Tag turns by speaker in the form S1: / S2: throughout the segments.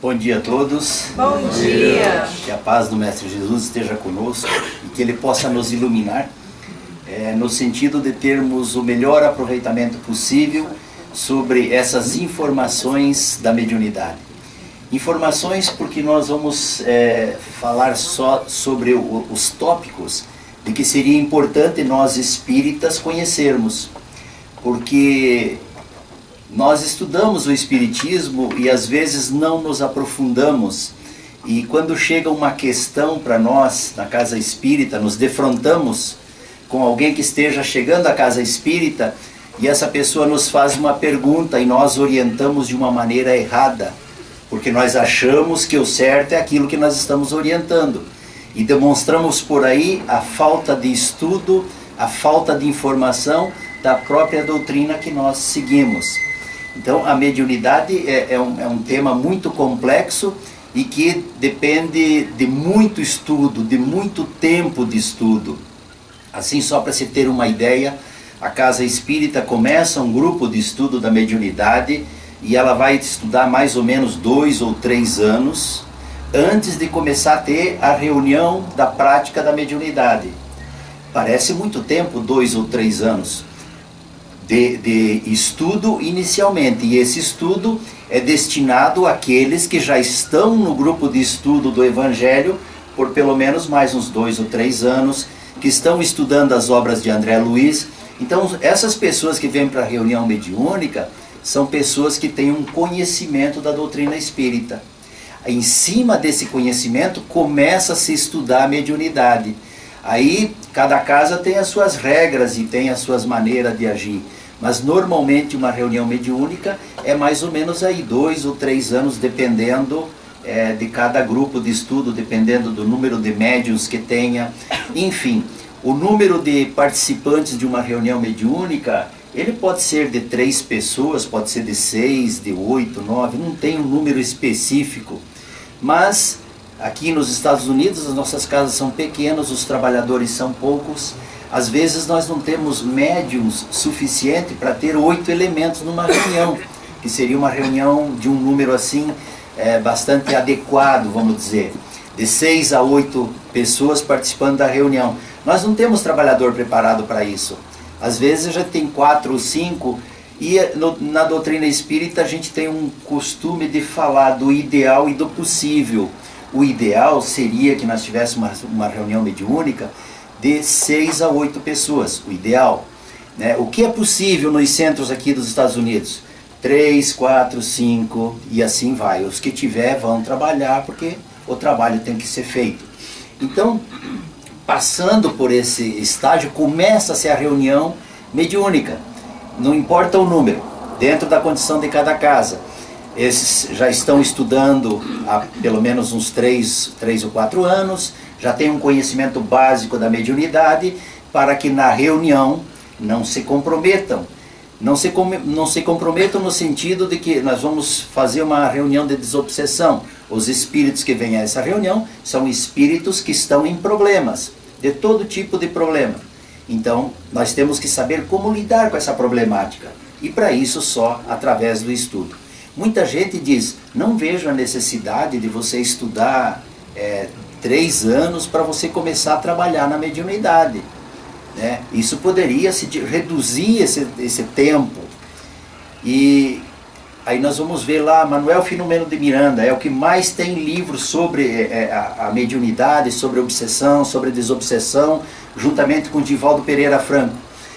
S1: Bom dia a todos.
S2: Bom dia.
S1: Que a paz do Mestre Jesus esteja conosco e que Ele possa nos iluminar no sentido de termos o melhor aproveitamento possível sobre essas informações da mediunidade. Informações porque nós vamos falar só sobre os tópicos de que seria importante nós espíritas conhecermos, porque nós estudamos o Espiritismo e às vezes não nos aprofundamos, e quando chega uma questão para nós na casa espírita, nos defrontamos com alguém que esteja chegando à casa espírita e essa pessoa nos faz uma pergunta e nós orientamos de uma maneira errada, porque nós achamos que o certo é aquilo que nós estamos orientando, e demonstramos por aí a falta de estudo, a falta de informação da própria doutrina que nós seguimos. Então a mediunidade é um tema muito complexo e que depende de muito estudo, de muito tempo de estudo. Assim, só para se ter uma ideia, a Casa Espírita começa um grupo de estudo da mediunidade e ela vai estudar mais ou menos 2 ou 3 anos antes de começar a ter a reunião da prática da mediunidade. Parece muito tempo, 2 ou 3 anos de estudo inicialmente, e esse estudo é destinado àqueles que já estão no grupo de estudo do Evangelho por pelo menos mais uns 2 ou 3 anos, que estão estudando as obras de André Luiz. Então essas pessoas que vêm para a reunião mediúnica são pessoas que têm um conhecimento da doutrina espírita. Em cima desse conhecimento começa a se estudar a mediunidade. Aí cada casa tem as suas regras e tem as suas maneiras de agir. Mas normalmente uma reunião mediúnica é mais ou menos aí 2 ou 3 anos, dependendo de cada grupo de estudo, dependendo do número de médiuns que tenha. Enfim, o número de participantes de uma reunião mediúnica, ele pode ser de 3 pessoas, pode ser de 6, de 8, 9, não tem um número específico. Mas aqui nos Estados Unidos as nossas casas são pequenas, os trabalhadores são poucos. Às vezes nós não temos médiums suficiente para ter 8 elementos numa reunião, que seria uma reunião de um número assim bastante adequado, vamos dizer, de 6 a 8 pessoas participando da reunião. Nós não temos trabalhador preparado para isso. Às vezes já tem 4 ou 5, e na doutrina espírita a gente tem um costume de falar do ideal e do possível. O ideal seria que nós tivéssemos uma reunião mediúnica de 6 a 8 pessoas, o ideal, né? O que é possível nos centros aqui dos Estados Unidos? 3, 4, 5 e assim vai. Os que tiver vão trabalhar, porque o trabalho tem que ser feito. Então, passando por esse estágio, começa-se a reunião mediúnica. Não importa o número, dentro da condição de cada casa. Esses já estão estudando há pelo menos uns 3 ou 4 anos, já tem um conhecimento básico da mediunidade, para que na reunião não se comprometam. Não se comprometam no sentido de que nós vamos fazer uma reunião de desobsessão. Os espíritos que vêm a essa reunião são espíritos que estão em problemas, de todo tipo de problema. Então nós temos que saber como lidar com essa problemática, e para isso só através do estudo. Muita gente diz, não vejo a necessidade de você estudar 3 anos para você começar a trabalhar na mediunidade, né? Isso poderia se reduzir esse tempo. E aí nós vamos ver lá, Manuel Filomeno de Miranda é o que mais tem livros sobre a mediunidade, sobre obsessão, sobre desobsessão, juntamente com Divaldo Pereira Franco.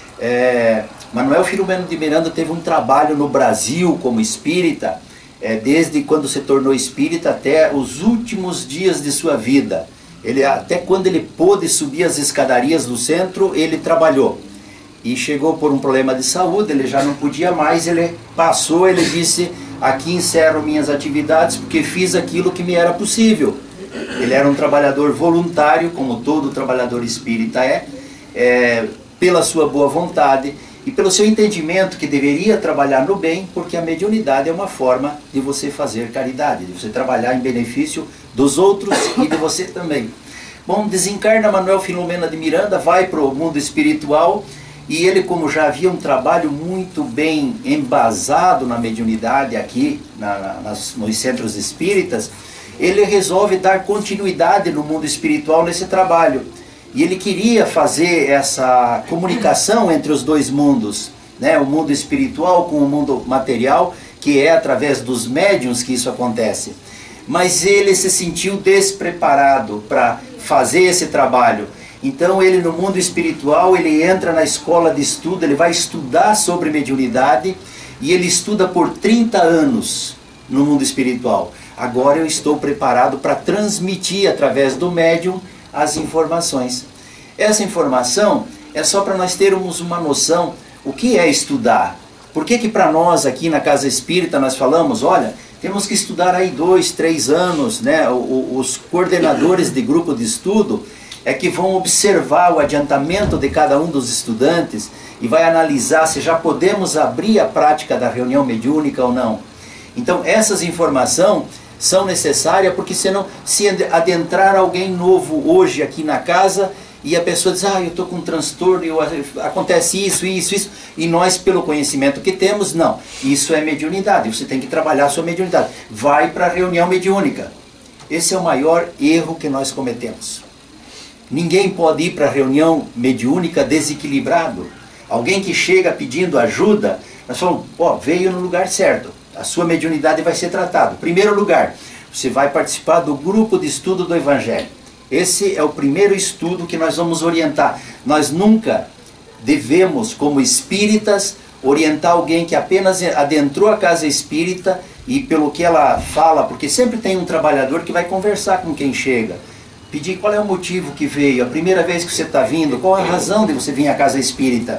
S1: Manuel Filomeno de Miranda teve um trabalho no Brasil como espírita, desde quando se tornou espírita até os últimos dias de sua vida. Até quando ele pôde subir as escadarias do centro, ele trabalhou. E chegou por um problema de saúde, ele já não podia mais, ele passou, ele disse, aqui encerro minhas atividades porque fiz aquilo que me era possível. Ele era um trabalhador voluntário, como todo trabalhador espírita pela sua boa vontade e pelo seu entendimento que deveria trabalhar no bem, porque a mediunidade é uma forma de você fazer caridade, de você trabalhar em benefício dos outros e de você também. Bom, desencarna Manuel Filomeno de Miranda, vai para o mundo espiritual E ele, como já havia um trabalho muito bem embasado na mediunidade aqui, nos centros espíritas, ele resolve dar continuidade no mundo espiritual nesse trabalho. E ele queria fazer essa comunicação entre os dois mundos, né? O mundo espiritual com o mundo material, que é através dos médiuns que isso acontece. Mas ele se sentiu despreparado para fazer esse trabalho. Então ele, no mundo espiritual, ele entra na escola de estudo, ele vai estudar sobre mediunidade, e ele estuda por 30 anos no mundo espiritual. Agora eu estou preparado para transmitir através do médium as informações. Essa informação é só para nós termos uma noção o que é estudar. Por que para nós aqui na Casa Espírita nós falamos, olha, temos que estudar aí 2, 3 anos, né? Os coordenadores de grupo de estudo é que vão observar o adiantamento de cada um dos estudantes e vai analisar se já podemos abrir a prática da reunião mediúnica ou não. Então essas informações são necessárias, porque senão, se adentrar alguém novo hoje aqui na casa e a pessoa diz, eu estou com um transtorno, acontece isso, e nós, pelo conhecimento que temos, não, isso é mediunidade, você tem que trabalhar a sua mediunidade, vai para a reunião mediúnica. Esse é o maior erro que nós cometemos. Ninguém pode ir para a reunião mediúnica desequilibrado. Alguém que chega pedindo ajuda, nós falamos, veio no lugar certo, a sua mediunidade vai ser tratada. Primeiro lugar, você vai participar do grupo de estudo do Evangelho. Esse é o primeiro estudo que nós vamos orientar. Nós nunca devemos, como espíritas, orientar alguém que apenas adentrou a casa espírita e pelo que ela fala, porque sempre tem um trabalhador que vai conversar com quem chega. Pedir qual é o motivo que veio, a primeira vez que você está vindo, qual a razão de você vir à casa espírita.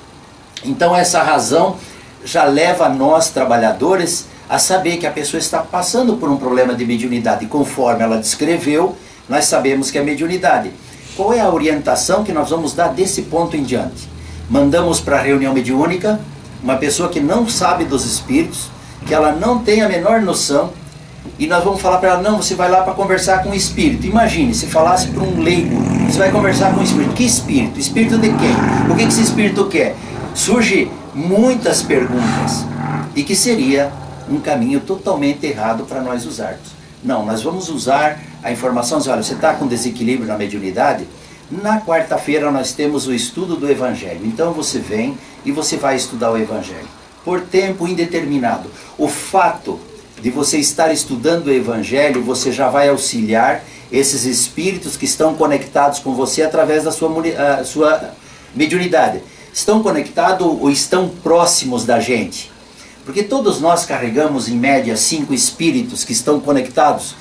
S1: Então essa razão já leva nós, trabalhadores, a saber que a pessoa está passando por um problema de mediunidade. Conforme ela descreveu, nós sabemos que é mediunidade. Qual é a orientação que nós vamos dar desse ponto em diante? Mandamos para a reunião mediúnica uma pessoa que não sabe dos espíritos, que ela não tem a menor noção, e nós vamos falar para ela, não, você vai lá para conversar com o espírito. Imagine, se falasse para um leigo, você vai conversar com o espírito. Que espírito? Espírito de quem? O que esse espírito quer? Surge muitas perguntas, e que seria um caminho totalmente errado para nós usarmos. Não, nós vamos usar a informação, olha, você está com desequilíbrio na mediunidade? Na quarta-feira nós temos o estudo do Evangelho. Então você vem e você vai estudar o Evangelho. Por tempo indeterminado. O fato de você estar estudando o Evangelho, você já vai auxiliar esses espíritos que estão conectados com você através da sua mediunidade. Estão conectados ou estão próximos da gente? Porque todos nós carregamos em média 5 espíritos que estão conectados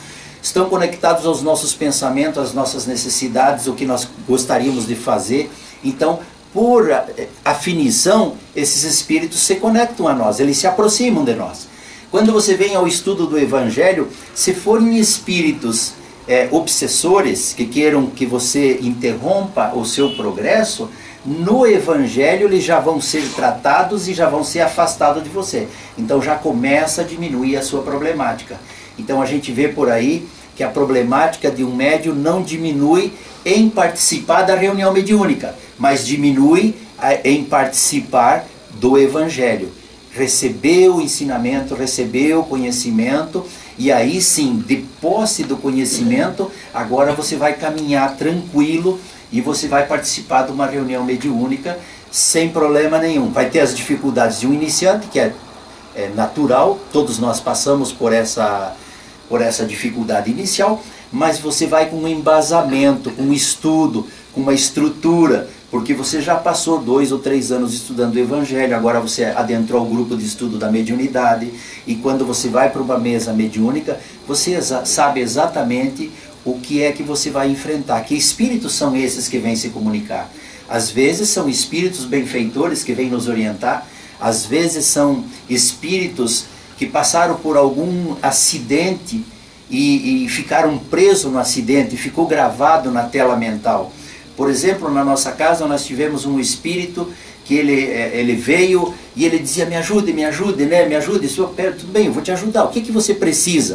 S1: aos nossos pensamentos, às nossas necessidades, o que nós gostaríamos de fazer. Então, por afinição, esses espíritos se conectam a nós, eles se aproximam de nós. Quando você vem ao estudo do Evangelho, se forem espíritos obsessores, que queiram que você interrompa o seu progresso, no Evangelho eles já vão ser tratados e já vão ser afastados de você. Então já começa a diminuir a sua problemática. Então a gente vê por aí que a problemática de um médium não diminui em participar da reunião mediúnica, mas diminui em participar do Evangelho. Receber o ensinamento, receber o conhecimento, e aí sim, de posse do conhecimento, agora você vai caminhar tranquilo e você vai participar de uma reunião mediúnica sem problema nenhum. Vai ter as dificuldades de um iniciante, que é natural, todos nós passamos por essa dificuldade inicial, mas você vai com um embasamento, com um estudo, com uma estrutura, porque você já passou 2 ou 3 anos estudando o Evangelho, agora você adentrou o grupo de estudo da mediunidade, e quando você vai para uma mesa mediúnica, você sabe exatamente o que é que você vai enfrentar, que espíritos são esses que vêm se comunicar. Às vezes são espíritos benfeitores que vêm nos orientar, às vezes são espíritos que passaram por algum acidente e ficaram presos no acidente, ficou gravado na tela mental. Por exemplo, na nossa casa nós tivemos um espírito que ele veio e ele dizia, me ajude, né? Me ajude, senhor, tudo bem, eu vou te ajudar, o que você precisa?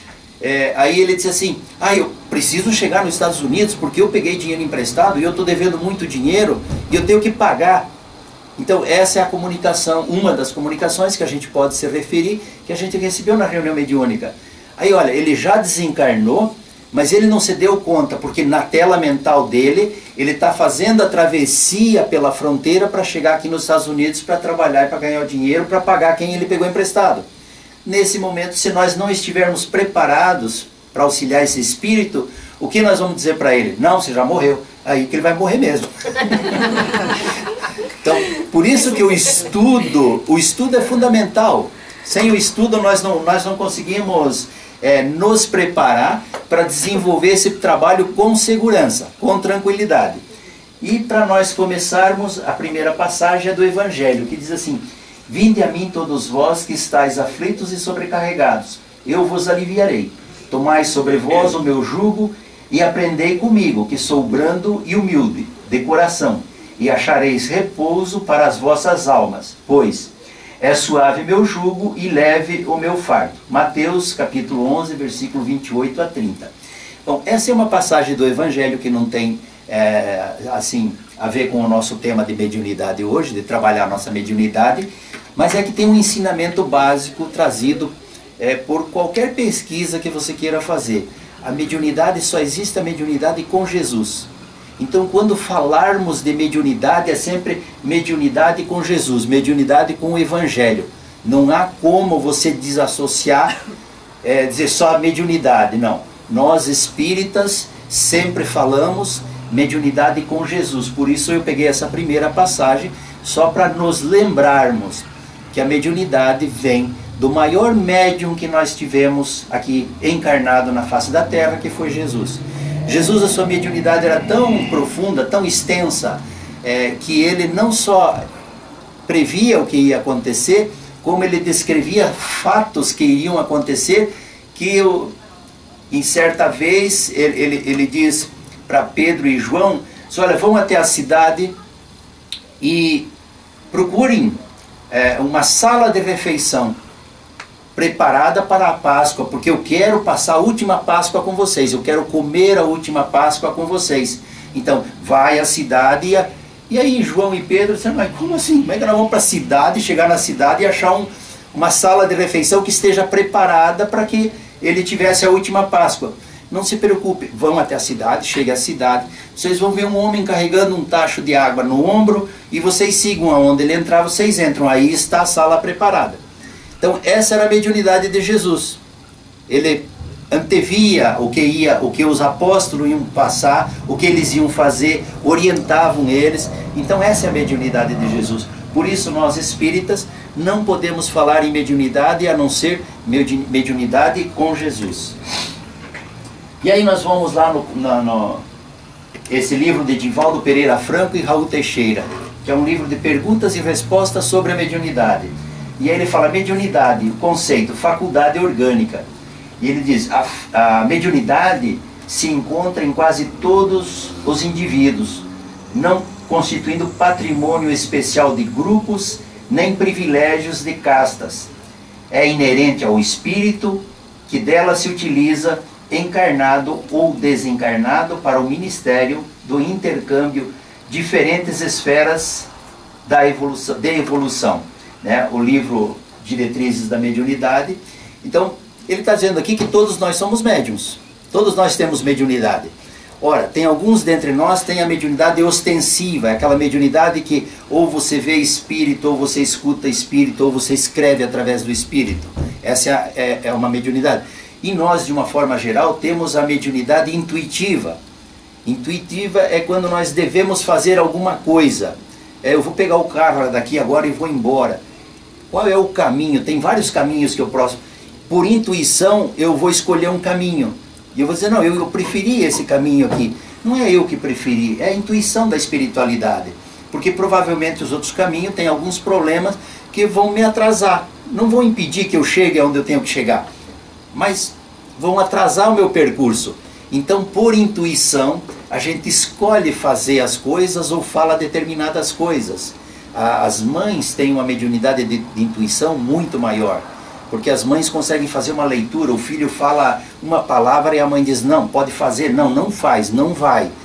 S1: Aí ele disse assim, eu preciso chegar nos Estados Unidos porque eu peguei dinheiro emprestado e eu estou devendo muito dinheiro e eu tenho que pagar. Então essa é a comunicação, uma das comunicações que a gente pode se referir, que a gente recebeu na reunião mediúnica. Aí olha, ele já desencarnou, mas ele não se deu conta, porque na tela mental dele, ele está fazendo a travessia pela fronteira para chegar aqui nos Estados Unidos para trabalhar e para ganhar o dinheiro, para pagar quem ele pegou emprestado. Nesse momento, se nós não estivermos preparados para auxiliar esse espírito, o que nós vamos dizer para ele? Não, você já morreu. Aí que ele vai morrer mesmo. Então, por isso que o estudo é fundamental. Sem o estudo nós não conseguimos nos preparar para desenvolver esse trabalho com segurança, com tranquilidade. E para nós começarmos, a primeira passagem é do Evangelho, que diz assim: vinde a mim todos vós que estáis aflitos e sobrecarregados, eu vos aliviarei. Tomai sobre vós o meu jugo e aprendei comigo, que sou brando e humilde de coração, e achareis repouso para as vossas almas, pois é suave meu jugo e leve o meu fardo. Mateus capítulo 11, versículo 28 a 30. Bom, essa é uma passagem do Evangelho que não tem assim a ver com o nosso tema de mediunidade hoje, de trabalhar a nossa mediunidade, mas é que tem um ensinamento básico trazido por qualquer pesquisa que você queira fazer. A mediunidade, só existe a mediunidade com Jesus. Então, quando falarmos de mediunidade, é sempre mediunidade com Jesus, mediunidade com o Evangelho. Não há como você desassociar, dizer só a mediunidade, não. Nós espíritas sempre falamos mediunidade com Jesus. Por isso eu peguei essa primeira passagem, só para nos lembrarmos que a mediunidade vem do maior médium que nós tivemos aqui encarnado na face da terra, que foi Jesus. Jesus, a sua mediunidade era tão profunda, tão extensa, que ele não só previa o que ia acontecer, como ele descrevia fatos que iriam acontecer, que em certa vez ele diz para Pedro e João: olha, vão até a cidade e procurem uma sala de refeição preparada para a Páscoa, porque eu quero passar a última Páscoa com vocês, eu quero comer a última Páscoa com vocês. Então, vai à cidade, e aí João e Pedro disseram: mas como assim? Como é que nós vamos para a cidade, chegar na cidade e achar uma sala de refeição que esteja preparada para que ele tivesse a última Páscoa? Não se preocupe, vão até a cidade, chegue à cidade, vocês vão ver um homem carregando um tacho de água no ombro, e vocês sigam aonde ele entrar, vocês entram, aí está a sala preparada. Então essa era a mediunidade de Jesus. Ele antevia o que os apóstolos iam passar, o que eles iam fazer, orientavam eles. Então essa é a mediunidade de Jesus. Por isso nós espíritas não podemos falar em mediunidade a não ser mediunidade com Jesus. E aí nós vamos lá esse livro de Divaldo Pereira Franco e Raul Teixeira, que é um livro de perguntas e respostas sobre a mediunidade. E aí ele fala: mediunidade, o conceito, faculdade orgânica. E ele diz: a mediunidade se encontra em quase todos os indivíduos, não constituindo patrimônio especial de grupos, nem privilégios de castas. É inerente ao espírito, que dela se utiliza encarnado ou desencarnado para o ministério do intercâmbio, diferentes esferas de evolução. Né? O livro Diretrizes da Mediunidade. Então, ele está dizendo aqui que todos nós somos médiuns. Todos nós temos mediunidade. Ora, tem alguns dentre nós que têm a mediunidade ostensiva, é aquela mediunidade que ou você vê espírito, ou você escuta espírito, ou você escreve através do espírito. Essa é uma mediunidade. E nós, de uma forma geral, temos a mediunidade intuitiva. Intuitiva é quando nós devemos fazer alguma coisa. Eu vou pegar o carro daqui agora e vou embora. Qual é o caminho? Tem vários caminhos que eu posso... Por intuição, eu vou escolher um caminho. E eu vou dizer: não, eu preferi esse caminho aqui. Não é eu que preferi, é a intuição da espiritualidade. Porque provavelmente os outros caminhos têm alguns problemas que vão me atrasar. Não vão impedir que eu chegue aonde eu tenho que chegar, mas vão atrasar o meu percurso. Então, por intuição, a gente escolhe fazer as coisas ou fala determinadas coisas. As mães têm uma mediunidade de intuição muito maior, porque as mães conseguem fazer uma leitura. O filho fala uma palavra e a mãe diz: não, pode fazer, não, não faz, não vai.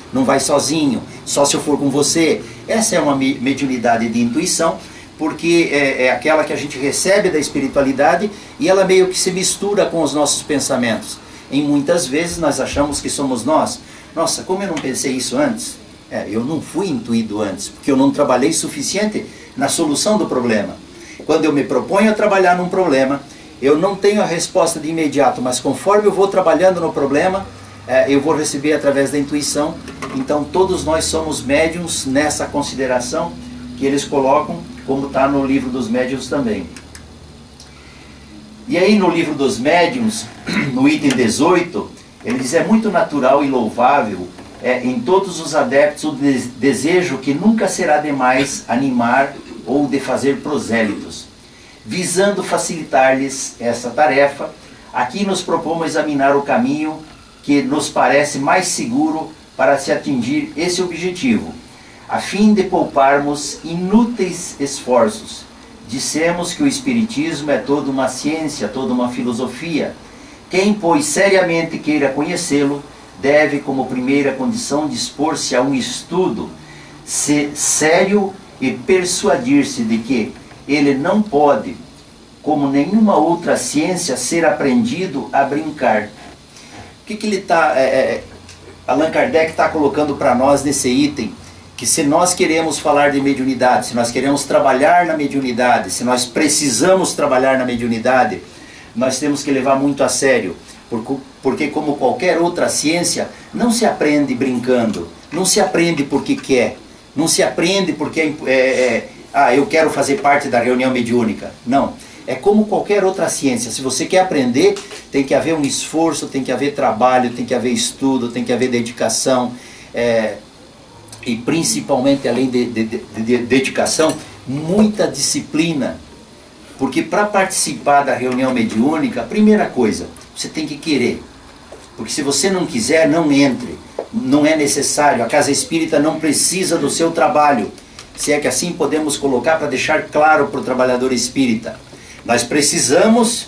S1: não vai sozinho, só se eu for com você. Essa é uma mediunidade de intuição, porque é aquela que a gente recebe da espiritualidade e ela meio que se mistura com os nossos pensamentos. E muitas vezes nós achamos que somos nós. Nossa, como eu não pensei isso antes? Eu não fui intuído antes, porque eu não trabalhei suficiente na solução do problema. Quando eu me proponho a trabalhar num problema, eu não tenho a resposta de imediato, mas conforme eu vou trabalhando no problema, eu vou receber através da intuição. Então todos nós somos médiuns nessa consideração que eles colocam, como está no livro dos médiuns também. E aí no livro dos médiuns, no item 18, ele diz: é muito natural e louvável em todos os adeptos o desejo que nunca será demais animar ou de fazer prosélitos. Visando facilitar-lhes essa tarefa, aqui nos propomos examinar o caminho que nos parece mais seguro para se atingir esse objetivo, a fim de pouparmos inúteis esforços. Dissemos que o Espiritismo é toda uma ciência, toda uma filosofia. Quem, pois, seriamente queira conhecê-lo, deve, como primeira condição, dispor-se a um estudo sério e persuadir-se de que ele não pode, como nenhuma outra ciência, ser aprendido a brincar. O que ele está... Allan Kardec está colocando para nós nesse item, que se nós queremos falar de mediunidade, se nós queremos trabalhar na mediunidade, se nós precisamos trabalhar na mediunidade, nós temos que levar muito a sério, porque como qualquer outra ciência, não se aprende brincando, não se aprende porque quer, não se aprende porque eu quero fazer parte da reunião mediúnica. Não, é como qualquer outra ciência. Se você quer aprender, tem que haver um esforço, tem que haver trabalho, tem que haver estudo, tem que haver dedicação, e principalmente, além de dedicação, muita disciplina. Porque para participar da reunião mediúnica, a primeira coisa, você tem que querer. Porque se você não quiser, não entre. Não é necessário. A Casa Espírita não precisa do seu trabalho. Se é que assim podemos colocar para deixar claro para o trabalhador espírita. Nós precisamos...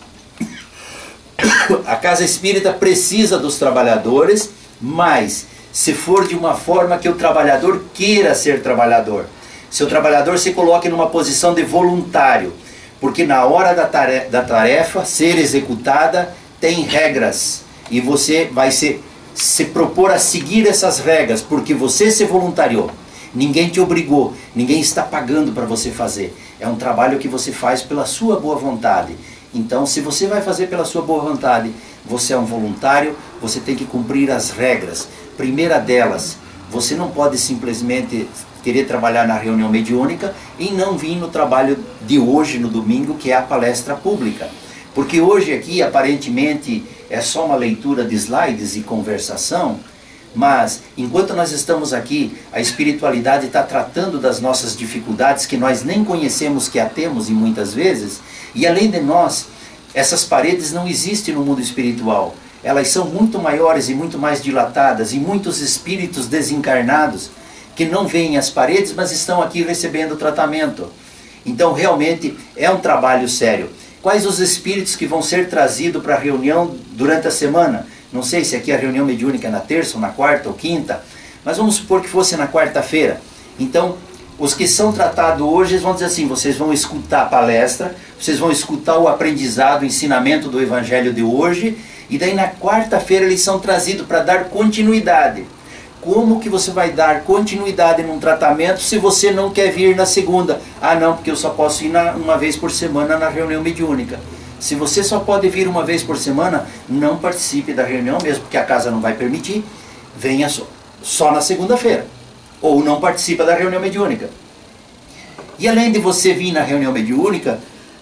S1: A Casa Espírita precisa dos trabalhadores, mas se for de uma forma que o trabalhador queira ser trabalhador. Se o trabalhador se coloque numa posição de voluntário. Porque na hora da tarefa ser executada, tem regras. E você vai se propor a seguir essas regras, porque você se voluntariou. Ninguém te obrigou, ninguém está pagando para você fazer. É um trabalho que você faz pela sua boa vontade. Então, se você vai fazer pela sua boa vontade, você é um voluntário, você tem que cumprir as regras. Primeira delas, você não pode simplesmente querer trabalhar na reunião mediúnica e não vir no trabalho de hoje, no domingo, que é a palestra pública. Porque hoje aqui, aparentemente, é só uma leitura de slides e conversação, mas enquanto nós estamos aqui, a espiritualidade está tratando das nossas dificuldades que nós nem conhecemos que a temos e muitas vezes, e além de nós, essas paredes não existem no mundo espiritual. Elas são muito maiores e muito mais dilatadas, e muitos espíritos desencarnados que não veem as paredes, mas estão aqui recebendo tratamento. Então realmente é um trabalho sério. Quais os espíritos que vão ser trazidos para a reunião durante a semana? Não sei se aqui a reunião mediúnica é na terça, ou na quarta, ou quinta, mas vamos supor que fosse na quarta-feira. Então, os que são tratados hoje, eles vão dizer assim, vocês vão escutar a palestra, vocês vão escutar o aprendizado, o ensinamento do Evangelho de hoje, e daí na quarta-feira eles são trazidos para dar continuidade. Como que você vai dar continuidade num tratamento se você não quer vir na segunda? Ah não, porque eu só posso ir uma vez por semana na reunião mediúnica. Se você só pode vir uma vez por semana, não participe da reunião mesmo, porque a casa não vai permitir, venha só na segunda-feira. Ou não participa da reunião mediúnica. E além de você vir na reunião mediúnica,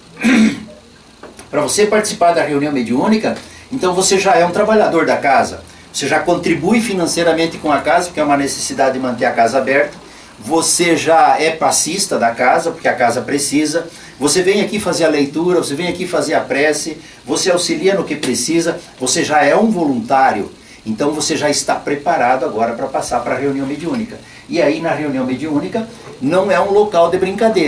S1: para você participar da reunião mediúnica, então você já é um trabalhador da casa. Você já contribui financeiramente com a casa, porque é uma necessidade de manter a casa aberta. Você já é passista da casa, porque a casa precisa. Você vem aqui fazer a leitura, você vem aqui fazer a prece, você auxilia no que precisa, você já é um voluntário. Então você já está preparado agora para passar para a reunião mediúnica. E aí na reunião mediúnica não é um local de brincadeira.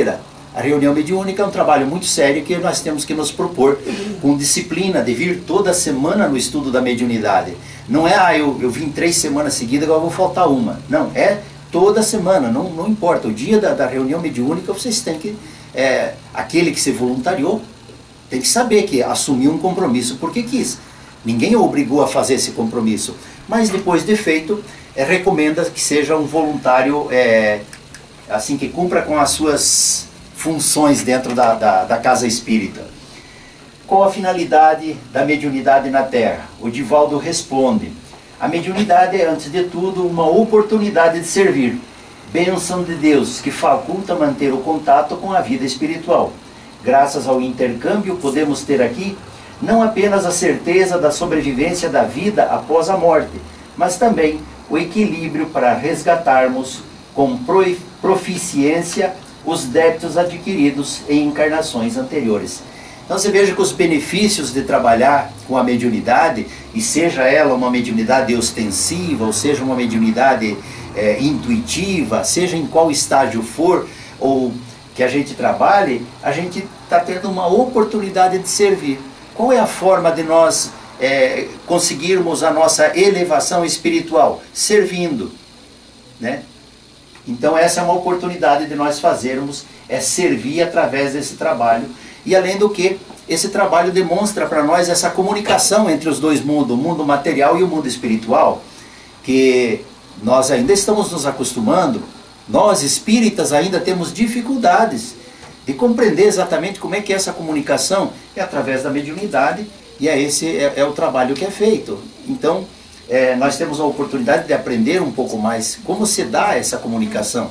S1: A reunião mediúnica é um trabalho muito sério que nós temos que nos propor com disciplina, de vir toda semana no estudo da mediunidade. Não é, eu vim 3 semanas seguidas, agora vou faltar uma. Não, é toda semana, não importa. O dia da reunião mediúnica vocês têm que, aquele que se voluntariou, tem que saber que assumiu um compromisso porque quis. Ninguém o obrigou a fazer esse compromisso. Mas depois de feito, recomenda que seja um voluntário, assim, que cumpra com as suas funções dentro da casa espírita. Qual a finalidade da mediunidade na Terra? O Divaldo responde: a mediunidade é, antes de tudo, uma oportunidade de servir. Bênção de Deus, que faculta manter o contato com a vida espiritual. Graças ao intercâmbio, podemos ter aqui não apenas a certeza da sobrevivência da vida após a morte, mas também o equilíbrio para resgatarmos com proficiência os débitos adquiridos em encarnações anteriores. Então você veja que os benefícios de trabalhar com a mediunidade, e seja ela uma mediunidade ostensiva, ou seja uma mediunidade intuitiva, seja em qual estágio for, ou que a gente trabalhe, a gente está tendo uma oportunidade de servir. Qual é a forma de nós conseguirmos a nossa elevação espiritual? Servindo, né? Então essa é uma oportunidade de nós fazermos, servir através desse trabalho. E além do que, esse trabalho demonstra para nós essa comunicação entre os dois mundos, o mundo material e o mundo espiritual, que nós ainda estamos nos acostumando. Nós espíritas ainda temos dificuldades de compreender exatamente como é que é essa comunicação. É através da mediunidade, e esse é o trabalho que é feito. Então, nós temos a oportunidade de aprender um pouco mais como se dá essa comunicação.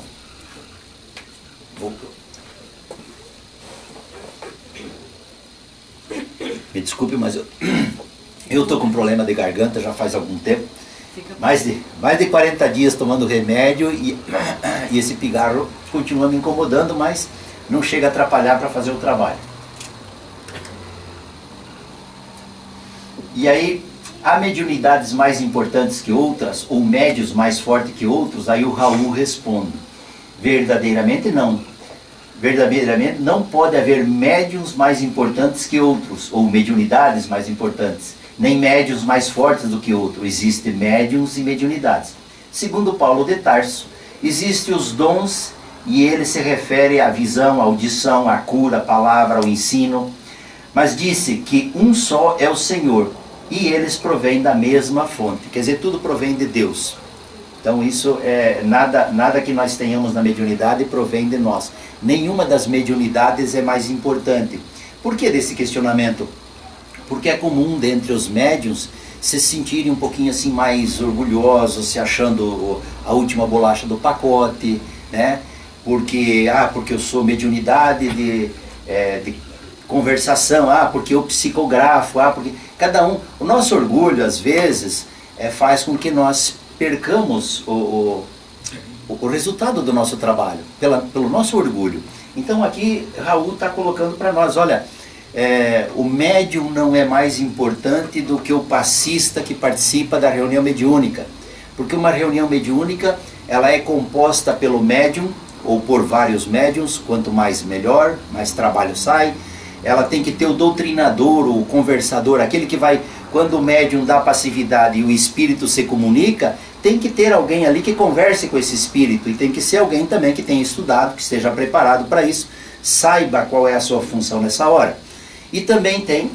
S1: Me desculpe, mas eu estou com problema de garganta já faz algum tempo. Mais de 40 dias tomando remédio e esse pigarro continua me incomodando, mas não chega a atrapalhar para fazer o trabalho. E aí, há mediunidades mais importantes que outras, ou médios mais fortes que outros? Aí o Raul responde: verdadeiramente não. Verdadeiramente não pode haver médiuns mais importantes que outros, ou mediunidades mais importantes, nem médiuns mais fortes do que outros. Existem médiuns e mediunidades. Segundo Paulo de Tarso, existem os dons, e ele se refere à visão, à audição, à cura, à palavra, ao ensino. Mas disse que um só é o Senhor, e eles provêm da mesma fonte. Quer dizer, tudo provém de Deus. Então isso nada que nós tenhamos na mediunidade provém de nós. Nenhuma das mediunidades é mais importante. Por que desse questionamento? Porque é comum dentre os médiuns se sentirem um pouquinho assim mais orgulhosos, se achando a última bolacha do pacote, né? Porque eu sou mediunidade de conversação, porque eu psicografo, porque cada um, o nosso orgulho às vezes faz com que nós percamos o resultado do nosso trabalho, pelo nosso orgulho. Então aqui Raul está colocando para nós, olha, o médium não é mais importante do que o passista que participa da reunião mediúnica, porque uma reunião mediúnica, ela é composta pelo médium, ou por vários médiums, quanto mais melhor, mais trabalho sai. Ela tem que ter o doutrinador, o conversador, aquele que vai, quando o médium dá passividade e o espírito se comunica, tem que ter alguém ali que converse com esse espírito, e tem que ser alguém também que tenha estudado, que esteja preparado para isso, saiba qual é a sua função nessa hora. E também tem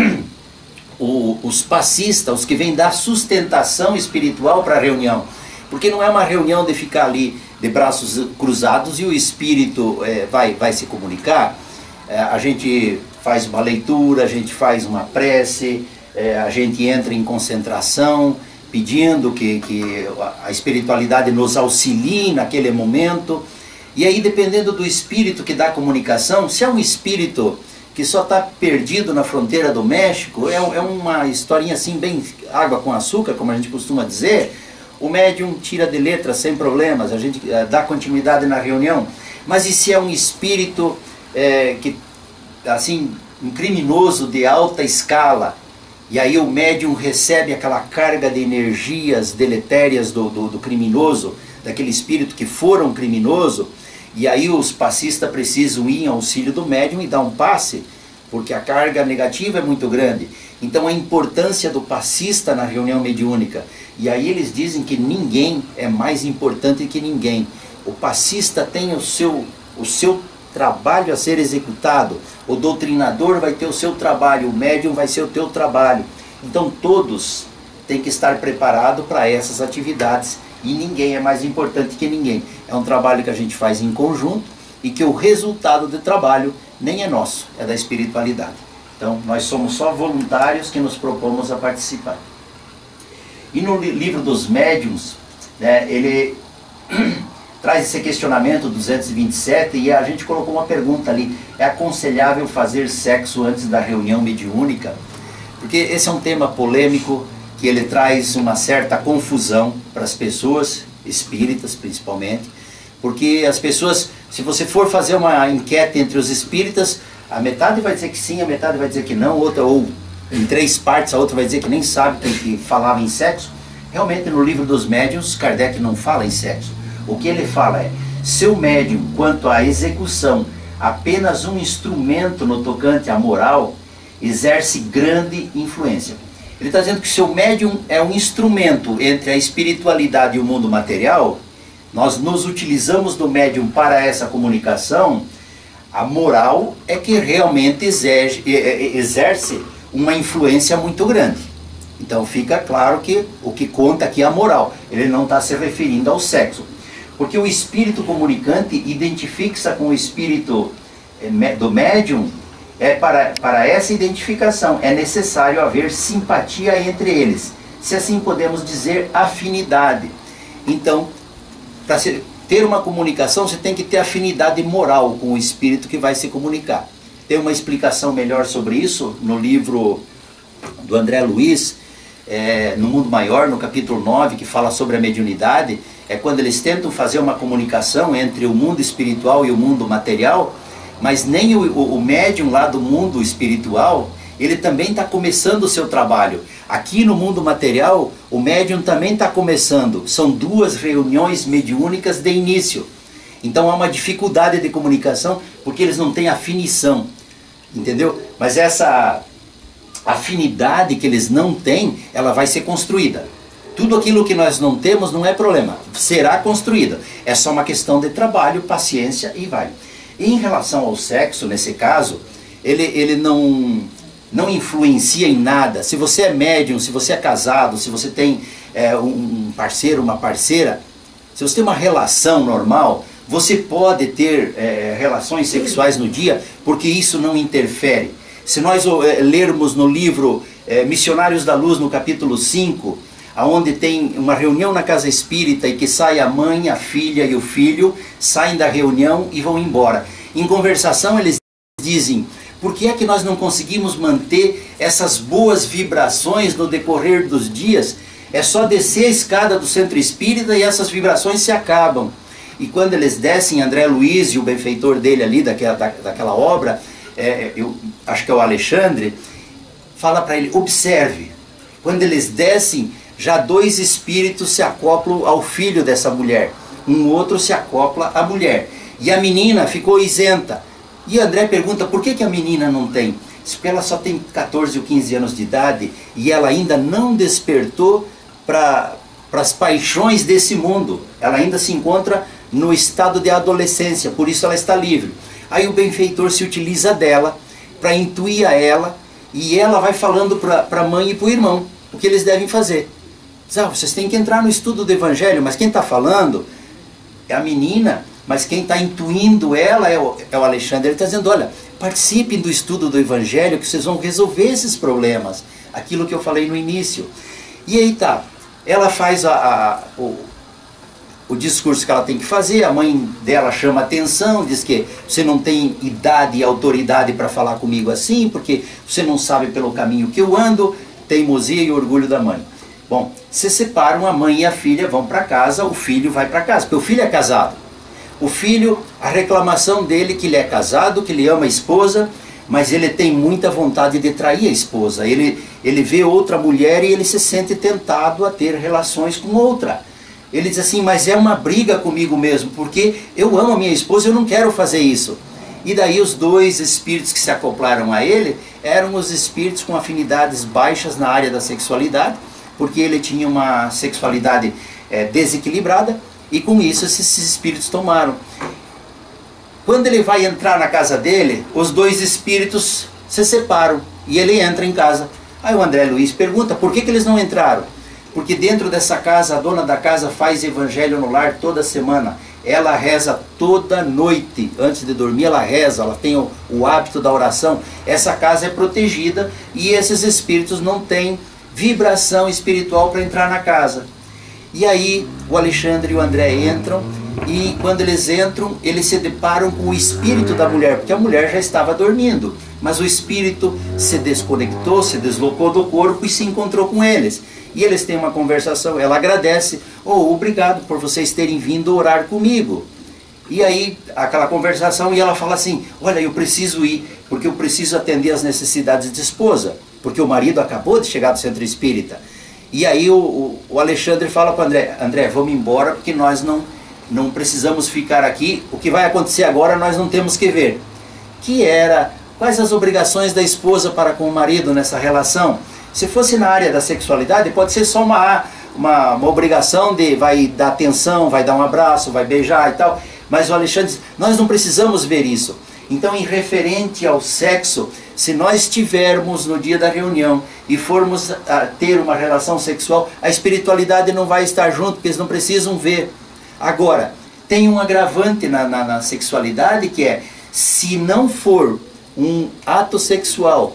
S1: os passistas, os que vêm dar sustentação espiritual para a reunião, porque não é uma reunião de ficar ali de braços cruzados e o espírito vai se comunicar. A gente faz uma leitura, a gente faz uma prece, a gente entra em concentração, pedindo que a espiritualidade nos auxilie naquele momento. E aí, dependendo do espírito que dá a comunicação, se é um espírito que só está perdido na fronteira do México, é uma historinha assim, bem água com açúcar, como a gente costuma dizer, o médium tira de letra sem problemas, a gente dá continuidade na reunião. Mas e se é um espírito que, assim, um criminoso de alta escala, e aí o médium recebe aquela carga de energias deletérias do criminoso, daquele espírito que for um criminoso, e aí os passistas precisam ir em auxílio do médium e dar um passe, porque a carga negativa é muito grande. Então a importância do passista na reunião mediúnica. E aí eles dizem que ninguém é mais importante que ninguém. O passista tem o seu trabalho a ser executado, o doutrinador vai ter o seu trabalho, o médium vai ser o teu trabalho. Então todos têm que estar preparados para essas atividades e ninguém é mais importante que ninguém. É um trabalho que a gente faz em conjunto e que o resultado do trabalho nem é nosso, é da espiritualidade. Então nós somos só voluntários que nos propomos a participar. E no livro dos médiuns, né, ele traz esse questionamento 227 e a gente colocou uma pergunta ali: é aconselhável fazer sexo antes da reunião mediúnica? Porque esse é um tema polêmico, que ele traz uma certa confusão para as pessoas, espíritas principalmente, porque as pessoas, se você for fazer uma enquete entre os espíritas, a metade vai dizer que sim, a metade vai dizer que não, outra, ou em 3 partes, a outra vai dizer que nem sabe que falava em sexo. Realmente no livro dos médiuns, Kardec não fala em sexo. O que ele fala é: seu médium, quanto à execução, apenas um instrumento no tocante à moral, exerce grande influência. Ele está dizendo que seu médium é um instrumento entre a espiritualidade e o mundo material. Nós nos utilizamos do médium para essa comunicação. A moral é que realmente exerce uma influência muito grande. Então fica claro que o que conta aqui é a moral. Ele não está se referindo ao sexo. Porque o espírito comunicante identifica-se com o espírito do médium. Para essa identificação é necessário haver simpatia entre eles. Se assim podemos dizer, afinidade. Então, para ter uma comunicação, você tem que ter afinidade moral com o espírito que vai se comunicar. Tem uma explicação melhor sobre isso no livro do André Luiz, no Mundo Maior, no capítulo 9, que fala sobre a mediunidade. É quando eles tentam fazer uma comunicação entre o mundo espiritual e o mundo material, mas nem o médium lá do mundo espiritual, ele também está começando o seu trabalho. Aqui no mundo material, o médium também está começando. São 2 reuniões mediúnicas de início. Então há uma dificuldade de comunicação, porque eles não têm afinição, entendeu? Mas essa afinidade que eles não têm, ela vai ser construída. Tudo aquilo que nós não temos não é problema, será construída. É só uma questão de trabalho, paciência e vai. E em relação ao sexo, nesse caso, ele não influencia em nada. Se você é médium, se você é casado, se você tem um parceiro, uma parceira, se você tem uma relação normal, você pode ter relações sexuais no dia, porque isso não interfere. Se nós lermos no livro Missionários da Luz, no capítulo 5, onde tem uma reunião na casa espírita e que sai a mãe, a filha e o filho, saem da reunião e vão embora. Em conversação eles dizem: por que é que nós não conseguimos manter essas boas vibrações no decorrer dos dias? É só descer a escada do centro espírita e essas vibrações se acabam. E quando eles descem, André Luiz e o benfeitor dele ali, daquela obra, eu acho que é o Alexandre, fala para ele: observe, quando eles descem, já 2 espíritos se acoplam ao filho dessa mulher, um outro se acopla à mulher, e a menina ficou isenta. E André pergunta: por que a menina não tem? Porque ela só tem 14 ou 15 anos de idade e ela ainda não despertou para as paixões desse mundo. Ela ainda se encontra no estado de adolescência, por isso ela está livre. Aí o benfeitor se utiliza dela para intuir a ela, e ela vai falando para a mãe e para o irmão o que eles devem fazer. Vocês têm que entrar no estudo do Evangelho, mas quem está falando é a menina, mas quem está intuindo ela é o Alexandre. Ele está dizendo: olha, participem do estudo do Evangelho que vocês vão resolver esses problemas. Aquilo que eu falei no início. E aí tá, ela faz o discurso que ela tem que fazer, a mãe dela chama atenção, diz que você não tem idade e autoridade para falar comigo assim, porque você não sabe pelo caminho que eu ando, teimosia e orgulho da mãe. Bom, se separam, a mãe e a filha vão para casa, o filho vai para casa, porque o filho é casado. O filho, a reclamação dele que ele é casado, que ele ama a esposa, mas ele tem muita vontade de trair a esposa. Ele vê outra mulher e ele se sente tentado a ter relações com outra. Ele diz assim, mas é uma briga comigo mesmo, porque eu amo a minha esposa e eu não quero fazer isso. E daí os dois espíritos que se acoplaram a ele eram os espíritos com afinidades baixas na área da sexualidade, porque ele tinha uma sexualidade desequilibrada, e com isso esses espíritos tomaram. Quando ele vai entrar na casa dele, os dois espíritos se separam e ele entra em casa. Aí o André Luiz pergunta, por que eles não entraram? Porque dentro dessa casa, a dona da casa faz evangelho no lar toda semana. Ela reza toda noite, antes de dormir ela reza, ela tem o hábito da oração. Essa casa é protegida e esses espíritos não têm vibração espiritual para entrar na casa. E aí o Alexandre e o André entram, e quando eles entram, eles se deparam com o espírito da mulher, porque a mulher já estava dormindo, mas o espírito se desconectou, se deslocou do corpo e se encontrou com eles. E eles têm uma conversação, ela agradece, obrigado por vocês terem vindo orar comigo. E aí, aquela conversação, e ela fala assim, olha, eu preciso ir, porque eu preciso atender as necessidades de esposa, porque o marido acabou de chegar do centro espírita. E aí o Alexandre fala para o André, André, vamos embora, porque nós não precisamos ficar aqui, o que vai acontecer agora nós não temos que ver. Que era, quais as obrigações da esposa para com o marido nessa relação? Se fosse na área da sexualidade, pode ser só uma obrigação de vai dar atenção, vai dar um abraço, vai beijar e tal. Mas o Alexandre diz, nós não precisamos ver isso. Então, em referente ao sexo, se nós estivermos no dia da reunião e formos a ter uma relação sexual, a espiritualidade não vai estar junto, porque eles não precisam ver. Agora, tem um agravante na sexualidade que é, se não for um ato sexual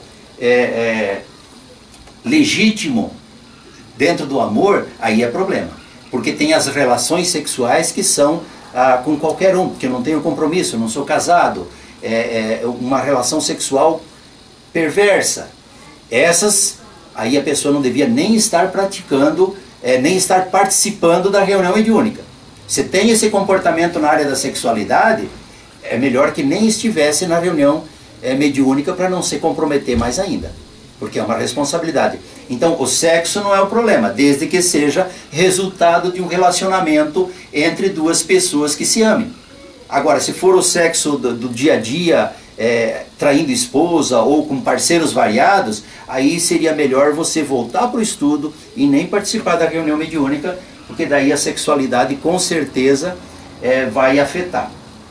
S1: legítimo dentro do amor, aí é problema. Porque tem as relações sexuais que são com qualquer um, porque eu não tenho compromisso, eu não sou casado, uma relação sexual perversa. Essas, aí a pessoa não devia nem estar praticando, nem estar participando da reunião mediúnica. Se tem esse comportamento na área da sexualidade, é melhor que nem estivesse na reunião mediúnica para não se comprometer mais ainda, porque é uma responsabilidade. Então o sexo não é o problema, desde que seja resultado de um relacionamento entre duas pessoas que se amem. Agora, se for o sexo do dia a dia, traindo esposa ou com parceiros variados, aí seria melhor você voltar para o estudo e nem participar da reunião mediúnica, porque daí a sexualidade com certeza vai afetar.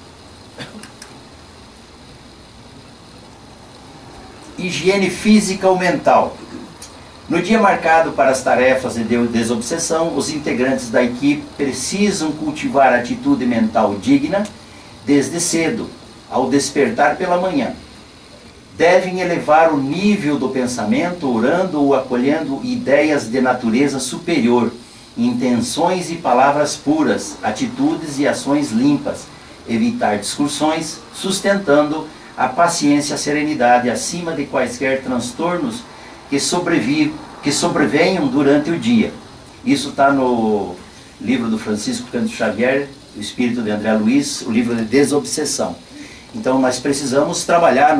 S1: Higiene física ou mental. No dia marcado para as tarefas de desobsessão, os integrantes da equipe precisam cultivar a atitude mental digna desde cedo, ao despertar pela manhã. Devem elevar o nível do pensamento, orando ou acolhendo ideias de natureza superior, intenções e palavras puras, atitudes e ações limpas, evitar discussões, sustentando a paciência e a serenidade acima de quaisquer transtornos que sobrevenham durante o dia. Isso está no livro do Francisco Cândido Xavier, o Espírito de André Luiz, o livro de Desobsessão. Então nós precisamos trabalhar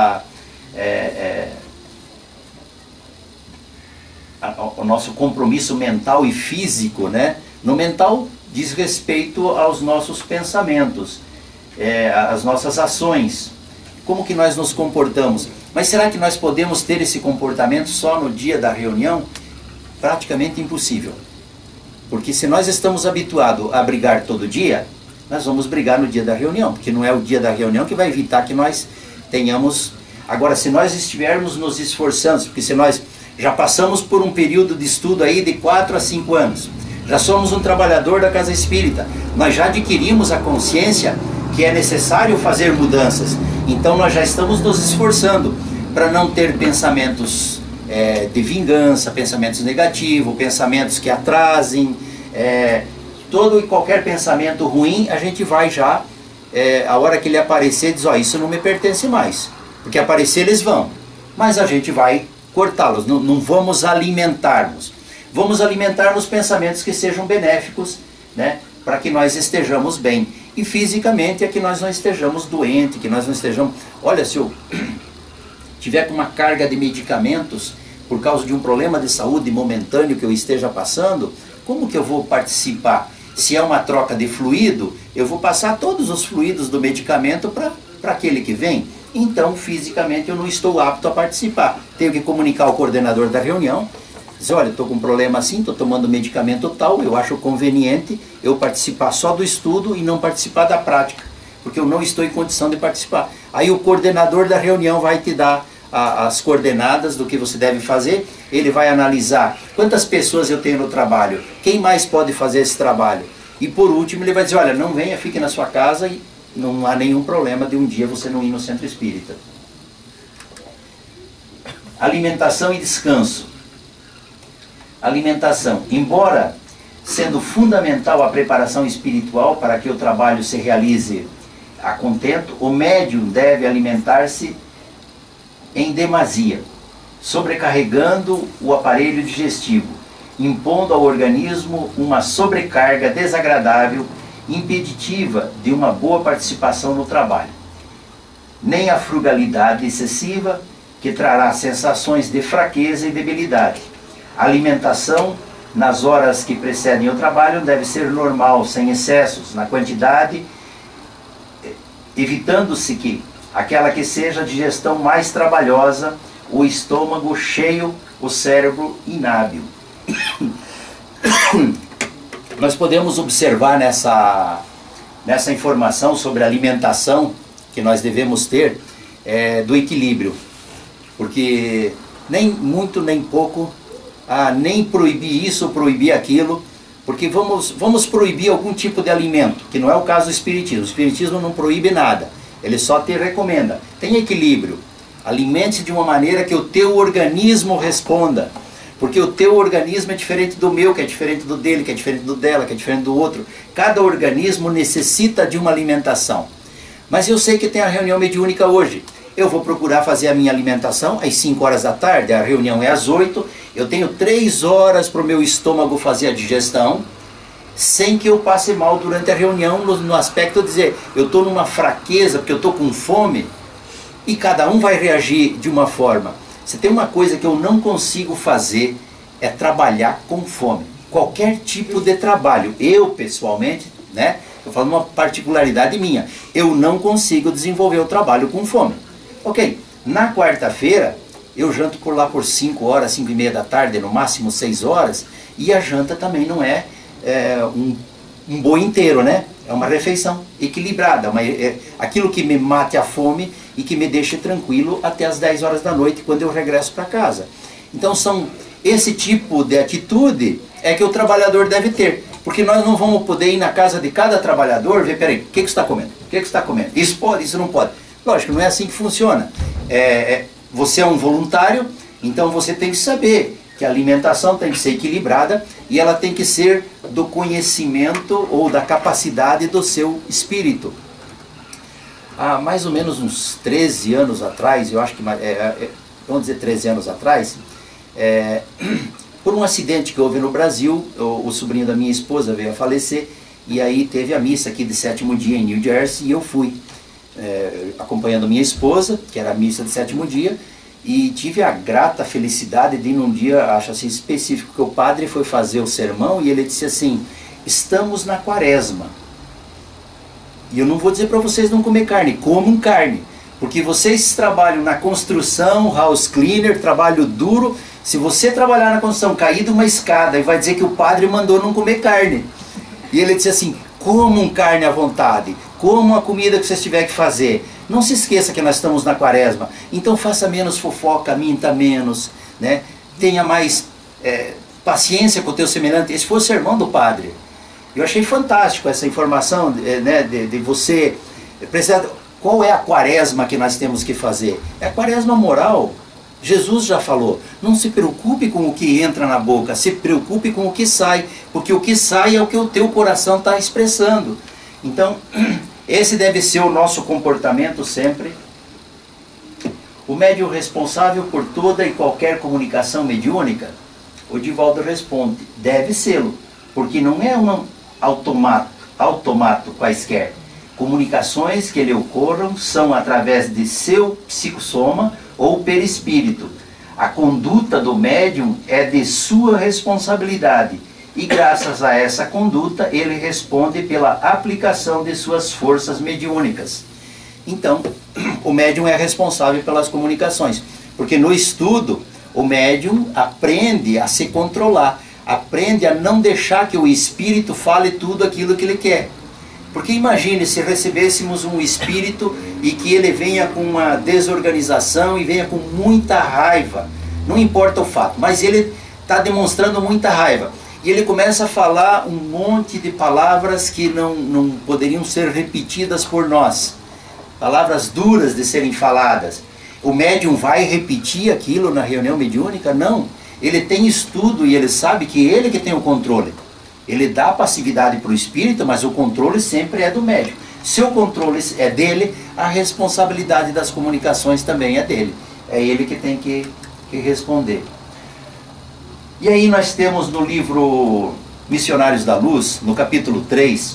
S1: o nosso compromisso mental e físico, né? No mental diz respeito aos nossos pensamentos, às nossas ações, como que nós nos comportamos. Mas será que nós podemos ter esse comportamento só no dia da reunião? Praticamente impossível. Porque se nós estamos habituados a brigar todo dia, nós vamos brigar no dia da reunião, porque não é o dia da reunião que vai evitar que nós tenhamos... Agora, se nós estivermos nos esforçando, porque se nós já passamos por um período de estudo aí de 4 a 5 anos, já somos um trabalhador da casa espírita, nós já adquirimos a consciência que é necessário fazer mudanças, então nós já estamos nos esforçando para não ter pensamentos de vingança, pensamentos negativos, pensamentos que atrasem, todo e qualquer pensamento ruim, a gente vai já, a hora que ele aparecer, diz, isso não me pertence mais, porque aparecer eles vão, mas a gente vai cortá-los, não vamos alimentar-nos. Vamos alimentar-nos pensamentos que sejam benéficos, né, para que nós estejamos bem. E fisicamente é que nós não estejamos doentes, que nós não estejamos... Olha, se eu tiver com uma carga de medicamentos por causa de um problema de saúde momentâneo que eu esteja passando, como que eu vou participar? Se é uma troca de fluido, eu vou passar todos os fluidos do medicamento para aquele que vem. Então, fisicamente, eu não estou apto a participar. Tenho que comunicar ao coordenador da reunião, dizer, olha, estou com um problema assim, estou tomando medicamento tal, eu acho conveniente eu participar só do estudo e não participar da prática, porque eu não estou em condição de participar. Aí o coordenador da reunião vai te dar as coordenadas do que você deve fazer, ele vai analisar quantas pessoas eu tenho no trabalho, quem mais pode fazer esse trabalho, e por último ele vai dizer, olha, não venha, fique na sua casa e não há nenhum problema de um dia você não ir no centro espírita. Alimentação e descanso. Alimentação, embora sendo fundamental a preparação espiritual para que o trabalho se realize a contento, o médium deve alimentar-se em demasia, sobrecarregando o aparelho digestivo, impondo ao organismo uma sobrecarga desagradável, impeditiva de uma boa participação no trabalho. Nem a frugalidade excessiva, que trará sensações de fraqueza e debilidade. A alimentação, nas horas que precedem o trabalho, deve ser normal, sem excessos, na quantidade, evitando-se que aquela que seja a digestão mais trabalhosa, o estômago cheio, o cérebro inábil. Nós podemos observar nessa informação sobre a alimentação que nós devemos ter do equilíbrio, porque nem muito nem pouco, nem proibir isso ou proibir aquilo, porque vamos proibir algum tipo de alimento, que não é o caso do Espiritismo. O Espiritismo não proíbe nada, ele só te recomenda. Tem equilíbrio, alimente-se de uma maneira que o teu organismo responda. Porque o teu organismo é diferente do meu, que é diferente do dele, que é diferente do dela, que é diferente do outro. Cada organismo necessita de uma alimentação. Mas eu sei que tem a reunião mediúnica hoje. Eu vou procurar fazer a minha alimentação às 5 horas da tarde, a reunião é às 8. Eu tenho 3 horas para o meu estômago fazer a digestão, sem que eu passe mal durante a reunião, no aspecto de dizer, eu estou numa fraqueza, porque eu estou com fome, e cada um vai reagir de uma forma. Se tem uma coisa que eu não consigo fazer, é trabalhar com fome. Qualquer tipo de trabalho. Eu, pessoalmente, né, eu falo uma particularidade minha, eu não consigo desenvolver o trabalho com fome. Ok, na quarta-feira, eu janto por lá por 5 horas, 5 e meia da tarde, no máximo 6 horas, e a janta também não é, um boi inteiro, né? É uma refeição equilibrada, aquilo que me mate a fome e que me deixe tranquilo até as 10 horas da noite, quando eu regresso para casa. Então esse tipo de atitude é que o trabalhador deve ter, porque nós não vamos poder ir na casa de cada trabalhador, ver, peraí, o que você está comendo? O que você está comendo? Isso pode, isso não pode. Lógico, não é assim que funciona. Você é um voluntário, então você tem que saber que a alimentação tem que ser equilibrada e ela tem que ser do conhecimento ou da capacidade do seu espírito. Há mais ou menos uns 13 anos atrás, eu acho que, vamos dizer 13 anos atrás, por um acidente que houve no Brasil, o sobrinho da minha esposa veio a falecer, e aí teve a missa aqui de 7º dia em New Jersey, e eu fui acompanhando minha esposa, que era a missa de 7º dia, e tive a grata felicidade de ir num dia, acho assim, específico, que o padre foi fazer o sermão e ele disse assim, estamos na quaresma. E eu não vou dizer para vocês não comer carne, comam carne. Porque vocês trabalham na construção, house cleaner, trabalho duro. Se você trabalhar na construção, cair de uma escada e vai dizer que o padre mandou não comer carne. E ele disse assim, comam carne à vontade, comam a comida que vocês tiverem que fazer. Não se esqueça que nós estamos na quaresma, então faça menos fofoca, minta menos, né? Tenha mais paciência com o teu semelhante. Esse foi o sermão do padre. Eu achei fantástico essa informação, né, de você precisar. Qual é a quaresma que nós temos que fazer? É a quaresma moral. Jesus já falou, não se preocupe com o que entra na boca, se preocupe com o que sai, porque o que sai é o que o teu coração está expressando. Então, esse deve ser o nosso comportamento sempre. O médium responsável por toda e qualquer comunicação mediúnica, o Divaldo responde, deve sê-lo, porque não é um automato quaisquer. Comunicações que lhe ocorram são através de seu psicossoma ou perispírito. A conduta do médium é de sua responsabilidade e graças a essa conduta ele responde pela aplicação de suas forças mediúnicas. Então, o médium é responsável pelas comunicações, porque no estudo o médium aprende a se controlar, aprende a não deixar que o espírito fale tudo aquilo que ele quer. Porque imagine se recebêssemos um espírito e que ele venha com uma desorganização e venha com muita raiva, não importa o fato, mas ele está demonstrando muita raiva. E ele começa a falar um monte de palavras que não poderiam ser repetidas por nós. Palavras duras de serem faladas. O médium vai repetir aquilo na reunião mediúnica? Não. Ele tem estudo e ele sabe que ele que tem o controle. Ele dá passividade para o espírito, mas o controle sempre é do médium. Se o controle é dele, a responsabilidade das comunicações também é dele. É ele que tem que responder. E aí nós temos no livro Missionários da Luz, no capítulo 3,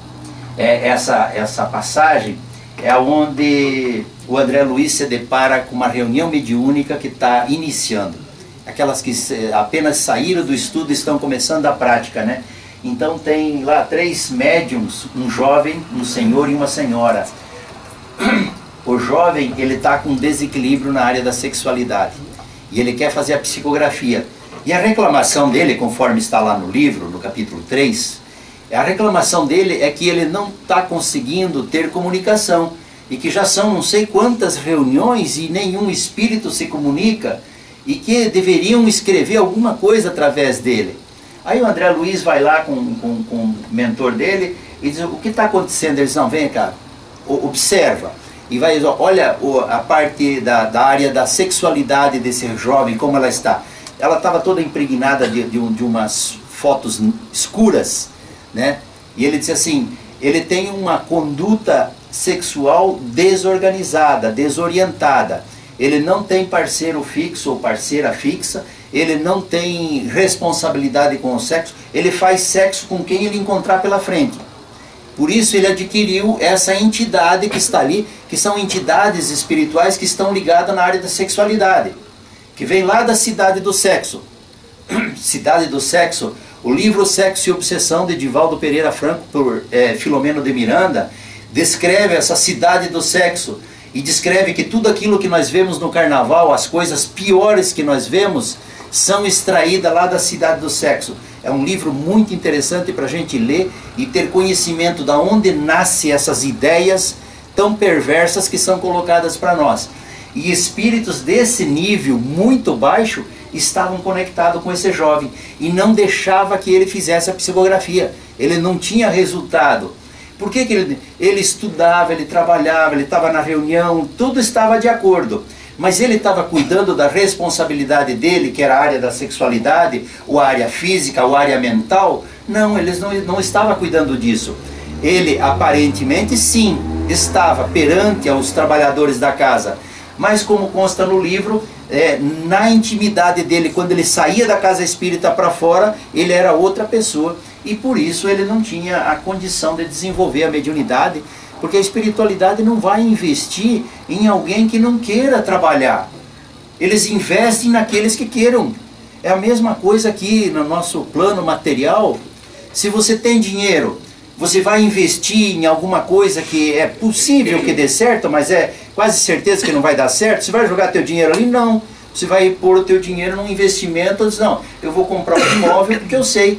S1: essa passagem é onde o André Luiz se depara com uma reunião mediúnica que está iniciando. Aquelas que apenas saíram do estudo e estão começando a prática, né? Então tem lá 3 médiums, um jovem, um senhor e uma senhora. O jovem, ele está com desequilíbrio na área da sexualidade e ele quer fazer a psicografia. E a reclamação dele, conforme está lá no livro, no capítulo 3, a reclamação dele é que ele não está conseguindo ter comunicação e que já são não sei quantas reuniões e nenhum espírito se comunica e que deveriam escrever alguma coisa através dele. Aí o André Luiz vai lá com o mentor dele e diz: o que está acontecendo? Eles não, vem cá, observa. E vai dizer: olha a parte da área da sexualidade desse jovem, como ela está. Ela estava toda impregnada de umas fotos escuras, né? E ele disse assim, ele tem uma conduta sexual desorganizada, desorientada. Ele não tem parceiro fixo ou parceira fixa, ele não tem responsabilidade com o sexo, ele faz sexo com quem ele encontrar pela frente. Por isso ele adquiriu essa entidade que está ali, que são entidades espirituais que estão ligadas na área da sexualidade, que vem lá da Cidade do Sexo. Cidade do Sexo, o livro Sexo e Obsessão de Divaldo Pereira Franco, por Filomeno de Miranda, descreve essa cidade do sexo e descreve que tudo aquilo que nós vemos no carnaval, as coisas piores que nós vemos, são extraídas lá da cidade do sexo. É um livro muito interessante para a gente ler e ter conhecimento de onde nascem essas ideias tão perversas que são colocadas para nós. E espíritos desse nível muito baixo estavam conectados com esse jovem e não deixava que ele fizesse a psicografia. Ele não tinha resultado. Por que ele estudava, ele trabalhava, ele estava na reunião, tudo estava de acordo. Mas ele estava cuidando da responsabilidade dele, que era a área da sexualidade, ou a área física, ou a área mental? Não, ele não estava cuidando disso. Ele aparentemente sim, estava perante aos trabalhadores da casa. Mas como consta no livro, na intimidade dele, quando ele saía da casa espírita para fora, ele era outra pessoa. E por isso ele não tinha a condição de desenvolver a mediunidade, porque a espiritualidade não vai investir em alguém que não queira trabalhar. Eles investem naqueles que queiram. É a mesma coisa aqui no nosso plano material. Se você tem dinheiro, você vai investir em alguma coisa que é possível que dê certo, mas é quase certeza que não vai dar certo. Você vai jogar teu dinheiro ali? Não. Você vai pôr o teu dinheiro num investimento, diz, não, eu vou comprar um imóvel porque eu sei.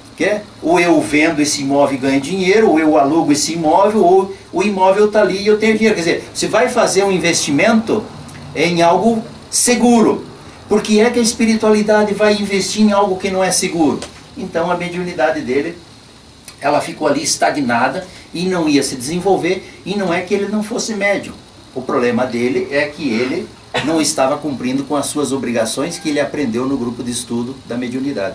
S1: Ou eu vendo esse imóvel e ganho dinheiro, ou eu alugo esse imóvel, ou o imóvel está ali e eu tenho dinheiro. Quer dizer, você vai fazer um investimento em algo seguro. Por que é que a espiritualidade vai investir em algo que não é seguro? Então a mediunidade dele, ela ficou ali estagnada e não ia se desenvolver, e não é que ele não fosse médium. O problema dele é que ele não estava cumprindo com as suas obrigações que ele aprendeu no grupo de estudo da mediunidade.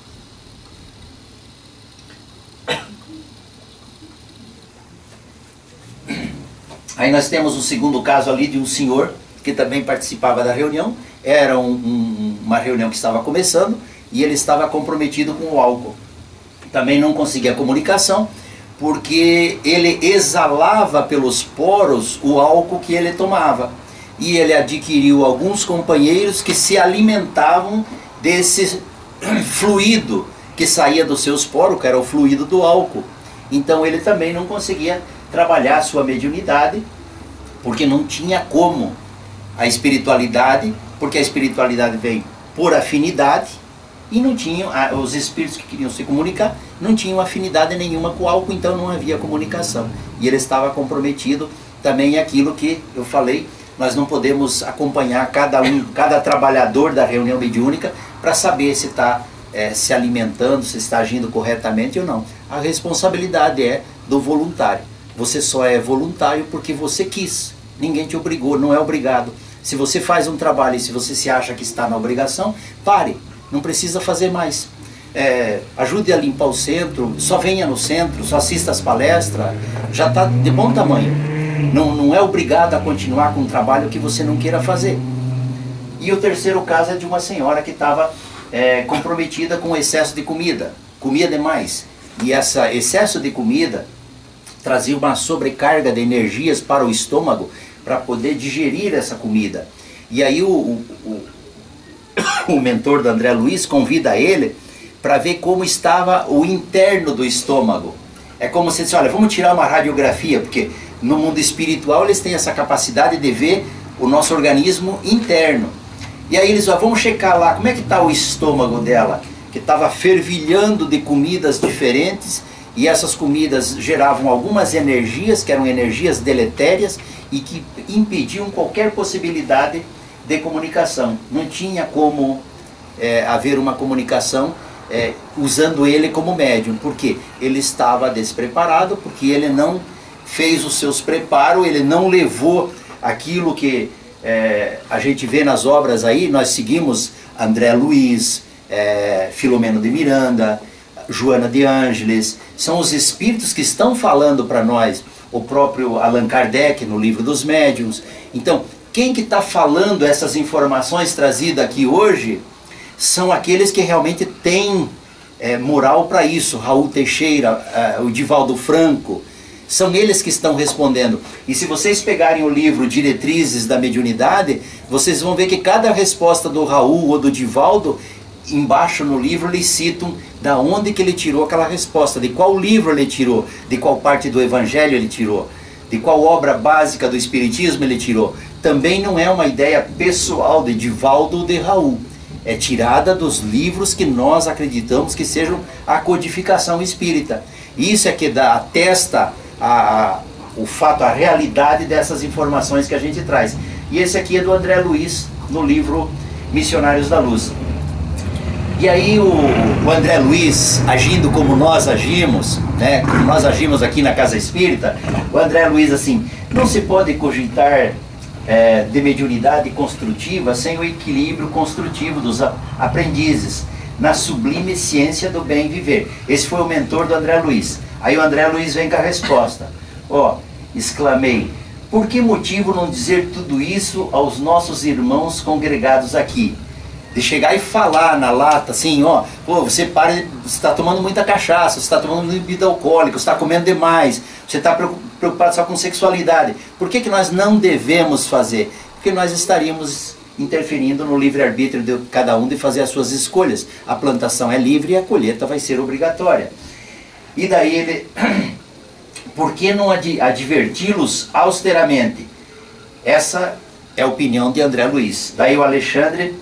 S1: Aí nós temos o segundo caso ali de um senhor que também participava da reunião. Era uma reunião que estava começando e ele estava comprometido com o álcool. Também não conseguia comunicação porque ele exalava pelos poros o álcool que ele tomava. E ele adquiriu alguns companheiros que se alimentavam desse fluido que saía dos seus poros, que era o fluido do álcool. Então ele também não conseguia trabalhar a sua mediunidade, porque não tinha como a espiritualidade, porque a espiritualidade vem por afinidade, e não tinham, os espíritos que queriam se comunicar, não tinham afinidade nenhuma com o álcool, então não havia comunicação. E ele estava comprometido também aquilo que eu falei, nós não podemos acompanhar cada trabalhador da reunião mediúnica para saber se está se alimentando, se está agindo corretamente ou não. A responsabilidade é do voluntário. Você só é voluntário porque você quis. Ninguém te obrigou, não é obrigado. Se você faz um trabalho e se você se acha que está na obrigação, pare. Não precisa fazer mais. Ajude a limpar o centro, só venha no centro, só assista as palestras, já está de bom tamanho. Não é obrigado a continuar com um trabalho que você não queira fazer. E o terceiro caso é de uma senhora que estava comprometida com excesso de comida, comia demais. E esse excesso de comida trazia uma sobrecarga de energias para o estômago para poder digerir essa comida. E aí o mentor do André Luiz convida ele para ver como estava o interno do estômago. É como se disse, olha, vamos tirar uma radiografia, porque no mundo espiritual eles têm essa capacidade de ver o nosso organismo interno. E aí eles vamos checar lá, como é que está o estômago dela, que estava fervilhando de comidas diferentes, e essas comidas geravam algumas energias, que eram energias deletérias, e que impediam qualquer possibilidade de comunicação. Não tinha como haver uma comunicação usando ele como médium, porque ele estava despreparado, porque ele não fez os seus preparos, ele não levou aquilo que a gente vê nas obras aí. Nós seguimos André Luiz, Filomeno de Miranda, Joana de Ângeles, são os espíritos que estão falando para nós, o próprio Allan Kardec no Livro dos Médiuns. Então, quem que está falando essas informações trazidas aqui hoje são aqueles que realmente têm moral para isso. Raul Teixeira, o Divaldo Franco, são eles que estão respondendo. E se vocês pegarem o livro Diretrizes da Mediunidade, vocês vão ver que cada resposta do Raul ou do Divaldo, embaixo no livro eles citam da onde que ele tirou aquela resposta, de qual livro ele tirou, de qual parte do Evangelho ele tirou, de qual obra básica do Espiritismo ele tirou. Também não é uma ideia pessoal de Divaldo ou de Raul, é tirada dos livros que nós acreditamos que sejam a codificação espírita. Isso é que atesta o fato, a realidade dessas informações que a gente traz. E esse aqui é do André Luiz, no livro Missionários da Luz. E aí o André Luiz, agindo como nós agimos, né, como nós agimos aqui na Casa Espírita, o André Luiz assim, não se pode cogitar de mediunidade construtiva sem o equilíbrio construtivo dos aprendizes na sublime ciência do bem viver. Esse foi o mentor do André Luiz. Aí o André Luiz vem com a resposta. Exclamei, por que motivo não dizer tudo isso aos nossos irmãos congregados aqui? De chegar e falar na lata assim, você está tomando muita cachaça, você está tomando bebida alcoólica, você está comendo demais, você está preocupado só com sexualidade. Por que nós não devemos fazer? Porque nós estaríamos interferindo no livre-arbítrio de cada um de fazer as suas escolhas. A plantação é livre e a colheita vai ser obrigatória. E daí ele, por que não adverti-los austeramente? Essa é a opinião de André Luiz. Daí o Alexandre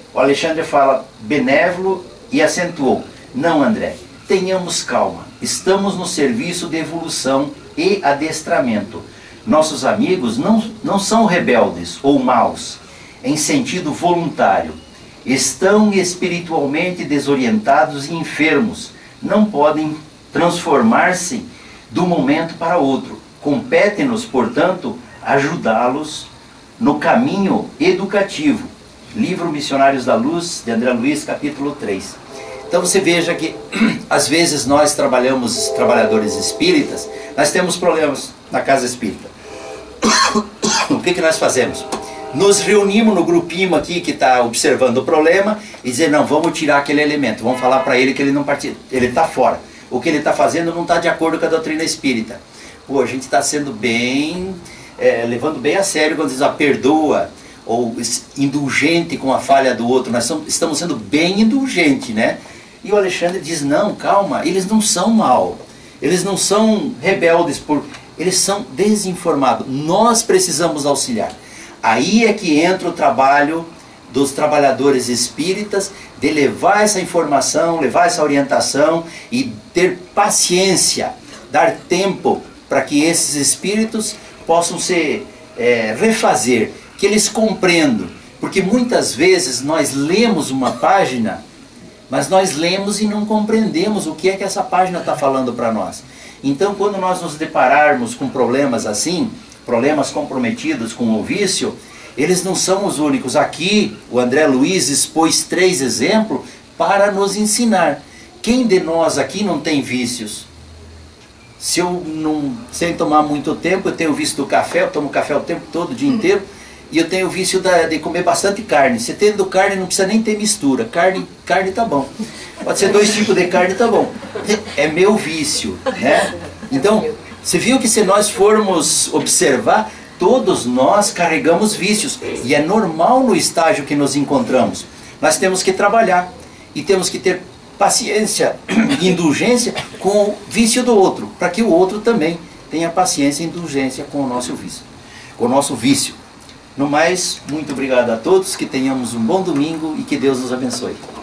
S1: fala benévolo e acentuou, não, André, tenhamos calma, estamos no serviço de evolução e adestramento. Nossos amigos não são rebeldes ou maus, em sentido voluntário. Estão espiritualmente desorientados e enfermos, não podem transformar-se de um momento para outro. Compete-nos, portanto, ajudá-los no caminho educativo. Livro Missionários da Luz, de André Luiz, capítulo 3. Então você veja que, às vezes nós trabalhadores espíritas, nós temos problemas na casa espírita. O que nós fazemos? Nos reunimos no grupinho aqui que está observando o problema e dizer, não, vamos tirar aquele elemento, vamos falar para ele que ele não participa, ele está fora. O que ele está fazendo não está de acordo com a doutrina espírita. A gente está sendo bem, levando bem a sério quando diz, perdoa, ou indulgente com a falha do outro. Nós estamos sendo bem indulgentes, né? E o Alexandre diz, não, calma, eles não são mal, eles não são rebeldes, eles são desinformados, nós precisamos auxiliar. Aí é que entra o trabalho dos trabalhadores espíritas, de levar essa informação, levar essa orientação e ter paciência, dar tempo para que esses espíritos possam se refazer, que eles compreendam. Porque muitas vezes nós lemos uma página, mas nós lemos e não compreendemos o que é que essa página está falando para nós. Então, quando nós nos depararmos com problemas assim, problemas comprometidos com o vício, eles não são os únicos. Aqui, o André Luiz expôs 3 exemplos para nos ensinar. Quem de nós aqui não tem vícios? Se eu não, sem tomar muito tempo, eu tenho vício do café, eu tomo café o tempo todo, o dia inteiro, e eu tenho o vício de comer bastante carne. Se tendo carne, não precisa nem ter mistura. Carne tá bom. Pode ser 2 tipos de carne, tá bom. É meu vício, né? Então, você viu que se nós formos observar, todos nós carregamos vícios. E é normal no estágio que nos encontramos. Nós temos que trabalhar e temos que ter paciência e indulgência com o vício do outro, para que o outro também tenha paciência e indulgência com o nosso vício. Com o nosso vício. No mais, muito obrigado a todos, que tenhamos um bom domingo e que Deus nos abençoe.